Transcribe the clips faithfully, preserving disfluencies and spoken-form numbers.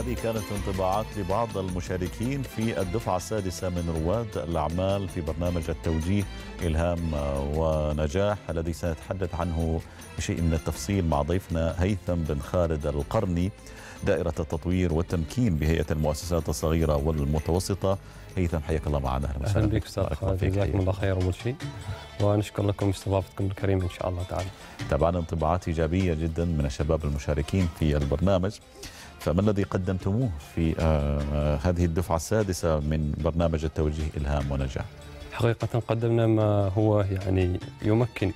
هذه كانت انطباعات لبعض المشاركين في الدفعة السادسة من رواد الأعمال في برنامج التوجيه إلهام ونجاح، الذي سنتحدث عنه بشيء من التفصيل مع ضيفنا هيثم بن خالد القرني، دائرة التطوير والتمكين بهيئة المؤسسات الصغيرة والمتوسطة. هيثم، حياك الله معنا. أهلا بك أستاذ خالد، جزاكم الله خير أول شيء، ونشكر لكم استضافتكم الكريمة إن شاء الله تعالى. تابعنا انطباعات إيجابية جدا من الشباب المشاركين في البرنامج، فما الذي قدمتموه في آه هذه الدفعة السادسة من برنامج التوجيه إلهام ونجاح؟ حقيقة قدمنا ما هو يعني يمكن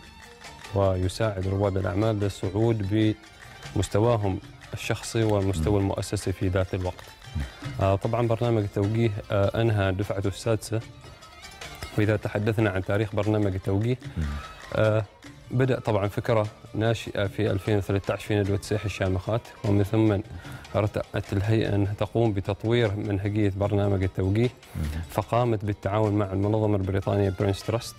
ويساعد رواد الأعمال للصعود بمستواهم الشخصي والمستوى المؤسسي في ذات الوقت. آه طبعا برنامج التوجيه آه أنهى دفعته السادسة، وإذا تحدثنا عن تاريخ برنامج التوجيه آه بدأ طبعا فكرة ناشئة في ألفين وثلاثة عشر في ندوة سيح الشامخات، ومن ثم ارتأت الهيئة أن تقوم بتطوير منهجية برنامج التوجيه، فقامت بالتعاون مع المنظمة البريطانية برينس تراست،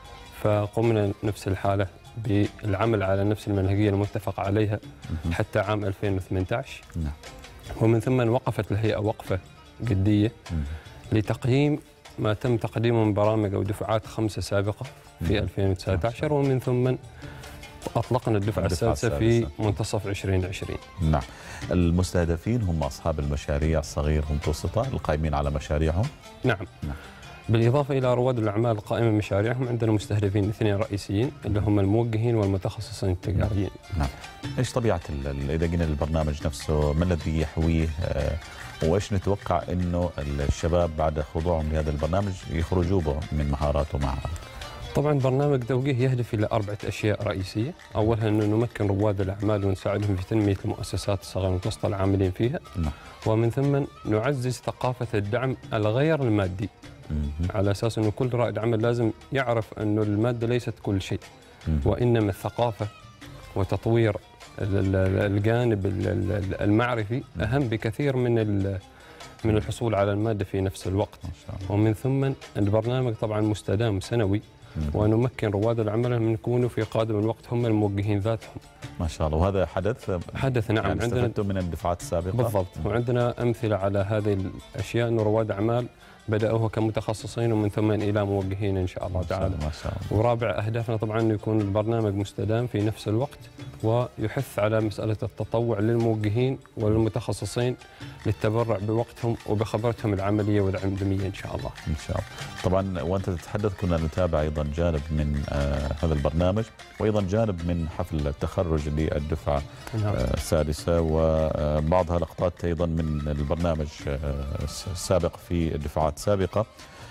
فقمنا نفس الحالة بالعمل على نفس المنهجية المتفق عليها حتى عام ألفين وثمانية عشر. ومن ثم وقفت الهيئة وقفة جدية لتقييم ما تم تقديمه من برامج أو دفعات خمسة سابقة في ألفين وتسعة عشر، ومن ثم أطلقنا الدفعة السادسة في منتصف ألفين وعشرين. نعم. المستهدفين هم أصحاب المشاريع الصغيرة والمتوسطة القائمين على مشاريعهم؟ نعم. نعم. بالإضافة إلى رواد الأعمال القائمة بمشاريعهم، عندنا مستهدفين اثنين رئيسيين اللي هم الموجهين والمتخصصين التجاريين. نعم. إيش طبيعة إذا جينا للبرنامج نفسه، ما الذي يحويه، وإيش نتوقع إنه الشباب بعد خضوعهم لهذا البرنامج يخرجوا به من مهارات ومهارات؟ طبعا برنامج توجيه يهدف إلى أربعة أشياء رئيسية. أولها أنه نمكن رواد الأعمال ونساعدهم في تنمية المؤسسات الصغيرة والمتوسطة العاملين فيها. نعم. ومن ثم نعزز ثقافة الدعم الغير المادي، على أساس أنه كل رائد عمل لازم يعرف أنه المادة ليست كل شيء، وإنما الثقافة وتطوير الجانب المعرفي أهم بكثير من من الحصول على المادة في نفس الوقت. ومن ثم البرنامج طبعا مستدام سنوي، ونمكن رواد العمل من يكونوا في قادم الوقت هم الموجهين ذاتهم. ما شاء الله. وهذا حدث حدث نعم. يعني عندنا من الدفعات السابقة بالضبط، وعندنا أمثلة على هذه الأشياء، أنه رواد أعمال بدأوها كمتخصصين ومن ثم إلى موجهين إن شاء الله تعالى. ما شاء الله. ورابع أهدافنا طبعا أنه يكون البرنامج مستدام في نفس الوقت، ويحث على مسألة التطوع للموجهين وللمتخصصين للتبرع بوقتهم وبخبرتهم العملية والعلمية إن شاء الله. إن شاء الله. طبعا وأنت تتحدث كنا نتابع أيضا جانب من آه هذا البرنامج، وأيضا جانب من حفل التخرج للدفعة نعم. آه السادسة، وبعضها لقطات أيضا من البرنامج آه السابق في الدفعات السابقة،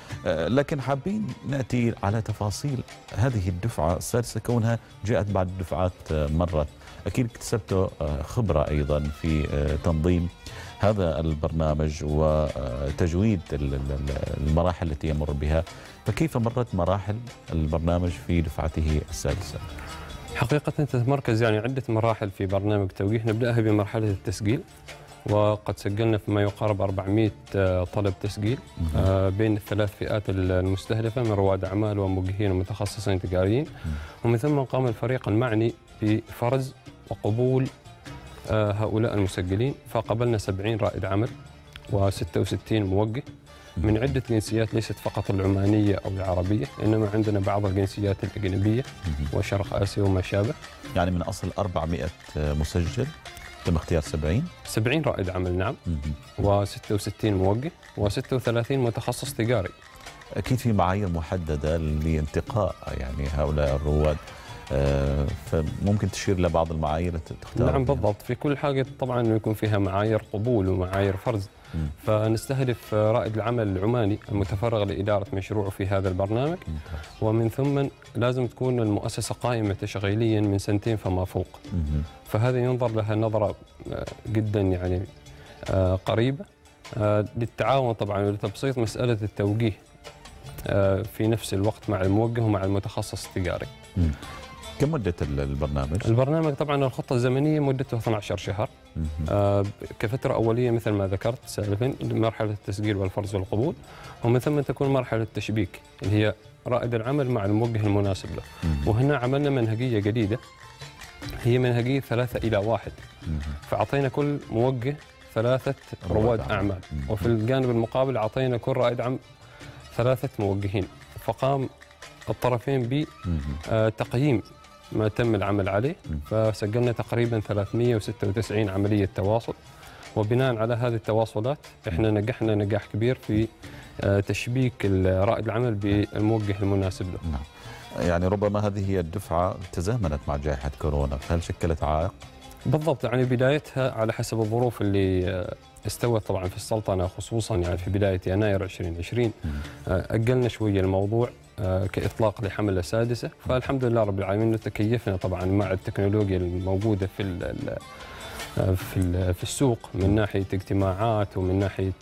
لكن حابين نأتي على تفاصيل هذه الدفعة السادسة كونها جاءت بعد دفعات مرت. أكيد اكتسبتوا خبرة أيضا في تنظيم هذا البرنامج وتجويد المراحل التي يمر بها، فكيف مرت مراحل البرنامج في دفعته السادسة؟ حقيقة تتمركز يعني عدة مراحل في برنامج التوجيه. نبدأها بمرحلة التسجيل، وقد سجلنا فيما يقارب أربعمئة طلب تسجيل بين الثلاث فئات المستهدفة من رواد أعمال وموجهين ومتخصصين تجاريين. ومن ثم قام الفريق المعني بفرز وقبول هؤلاء المسجلين، فقبلنا سبعين رائد عمل وستة وستين موجه من عدة جنسيات، ليست فقط العمانية أو العربية، إنما عندنا بعض الجنسيات الأجنبية وشرق آسيا وما شابه. يعني من أصل أربعمئة مسجل تم اختيار سبعين سبعين رائد عمل نعم، وستة وستين موجه وستة وثلاثين متخصص تجاري. أكيد في معايير محددة لانتقاء يعني هؤلاء الرواد، فممكن تشير لبعض المعايير تختار؟ نعم بالضبط. في كل حاجة طبعا يكون فيها معايير قبول ومعايير فرز. مم. فنستهدف رائد العمل العماني المتفرغ لإدارة مشروعه في هذا البرنامج. مم. ومن ثم لازم تكون المؤسسة قائمة تشغيليا من سنتين فما فوق. مم. فهذا ينظر لها نظرة جدا يعني قريبة للتعاون طبعا ولتبسيط مسألة التوجيه في نفس الوقت مع الموجه ومع المتخصص التجاري. مم. كم مدة البرنامج؟ البرنامج طبعا الخطة الزمنية مدته اثني عشر شهر آه كفترة أولية مثل ما ذكرت سالفا، مرحلة التسجيل والفرز والقبول، ومن ثم تكون مرحلة التشبيك اللي هي رائد العمل مع الموجه المناسب له. مم. وهنا عملنا منهجية جديدة، هي منهجية ثلاثة إلى واحد. مم. فأعطينا كل موجه ثلاثة رواد أعمال، وفي الجانب المقابل أعطينا كل رائد عمل ثلاثة موجهين، فقام الطرفين بتقييم ما تم العمل عليه، فسجلنا تقريبا ثلاثمئة وستة وتسعين عملية تواصل، وبناء على هذه التواصلات احنا نجحنا نجاح كبير في تشبيك رائد العمل بالموجه المناسب له. نعم. يعني ربما هذه هي الدفعة تزامنت مع جائحة كورونا، فهل شكلت عائق؟ بالضبط، يعني بدايتها على حسب الظروف اللي استوت طبعا في السلطنة، خصوصا يعني في بداية يناير ألفين وعشرين أجلنا شوية الموضوع كإطلاق لحملة السادسة، فالحمد لله رب العالمين تكيفنا طبعا مع التكنولوجيا الموجودة في في في السوق من ناحية اجتماعات ومن ناحية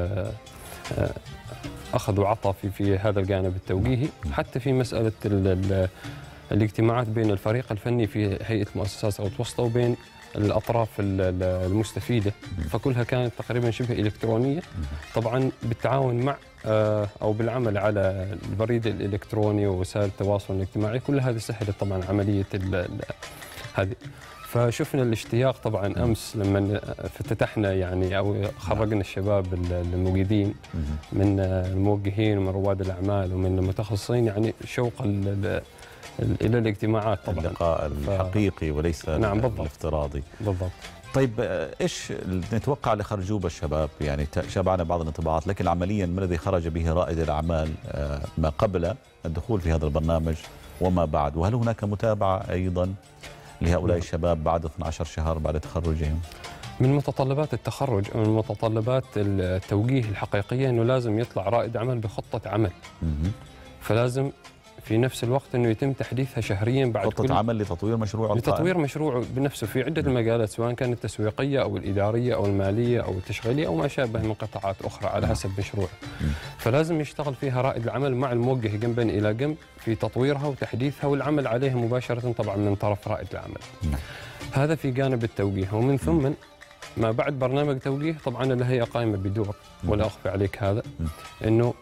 أخذ وعطاء في في هذا الجانب التوجيهي، حتى في مسألة ال ال الاجتماعات بين الفريق الفني في هيئة المؤسسات المتوسطة وبين الأطراف المستفيدة، فكلها كانت تقريبا شبه إلكترونية، طبعا بالتعاون مع أو بالعمل على البريد الإلكتروني ووسائل التواصل الاجتماعي، كل هذه سهلت طبعا عملية هذه. فشفنا الاشتياق طبعا امس لما افتتحنا يعني او خرجنا الشباب المجيدين من الموجهين ومن رواد الاعمال ومن المتخصصين، يعني شوقا الى الاجتماعات طبعا، اللقاء الحقيقي وليس نعم بالضبط. الافتراضي. بالضبط. طيب ايش نتوقع لخرجوه بالشباب؟ يعني شابعنا بعض الانطباعات، لكن عمليا ما الذي خرج به رائد الاعمال ما قبل الدخول في هذا البرنامج وما بعد؟ وهل هناك متابعه ايضا لهؤلاء الشباب بعد اثني عشر شهر بعد تخرجهم؟ من متطلبات التخرج ومن متطلبات التوجيه الحقيقية أنه لازم يطلع رائد عمل بخطة عمل، فلازم في نفس الوقت أنه يتم تحديثها شهريا بعد خطة كل عمل لتطوير مشروع لتطوير مشروعه بنفسه في عدة المجالات، سواء كانت التسويقية أو الإدارية أو المالية أو التشغيلية أو ما شابه من قطاعات أخرى على حسب مشروعه، فلازم يشتغل فيها رائد العمل مع الموجه جنبا إلى جنب في تطويرها وتحديثها والعمل عليها مباشرة طبعا من طرف رائد العمل. هذا في جانب التوجيه، ومن ثم ما بعد برنامج توجيه طبعا الهيئة قائمة بدور، ولا أخفي عليك هذا، أنه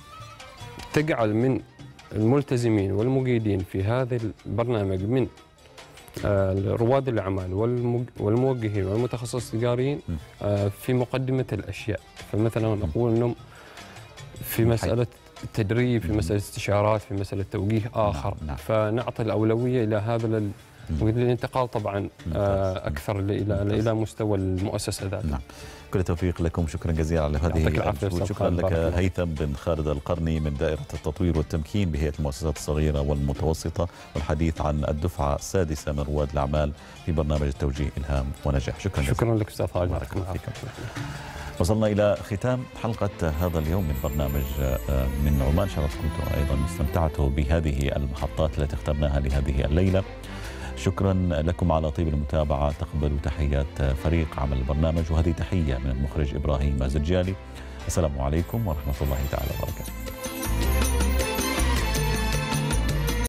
تجعل من الملتزمين والمجيدين في هذا البرنامج من رواد الأعمال والموجهين والمتخصصين التجاريين في مقدمة الأشياء، فمثلا نقول أنهم في مسألة التدريب، في مسألة استشارات، في مسألة توجيه آخر، نعم. فنعطي الأولوية إلى هذا الانتقال طبعا أكثر إلى إلى مستوى المؤسسة ذاتها. نعم. كل التوفيق لكم، شكرا جزيلا على هذه الجهود. شكرا لك هيثم بن خالد القرني من دائرة التطوير والتمكين بهيئة المؤسسات الصغيرة والمتوسطة، والحديث عن الدفعة السادسة من رواد الأعمال في برنامج التوجيه إلهام ونجاح. شكرا جزيلا. شكرا لك أستاذ خالد. وصلنا إلى ختام حلقة هذا اليوم من برنامج من عمان. إن شاء الله كنتم أيضا استمتعتوا بهذه المحطات التي اخترناها لهذه الليلة. شكرا لكم على طيب المتابعة. تقبلوا تحيات فريق عمل البرنامج، وهذه تحية من المخرج إبراهيم الزرجالي. السلام عليكم ورحمة الله تعالى وبركاته.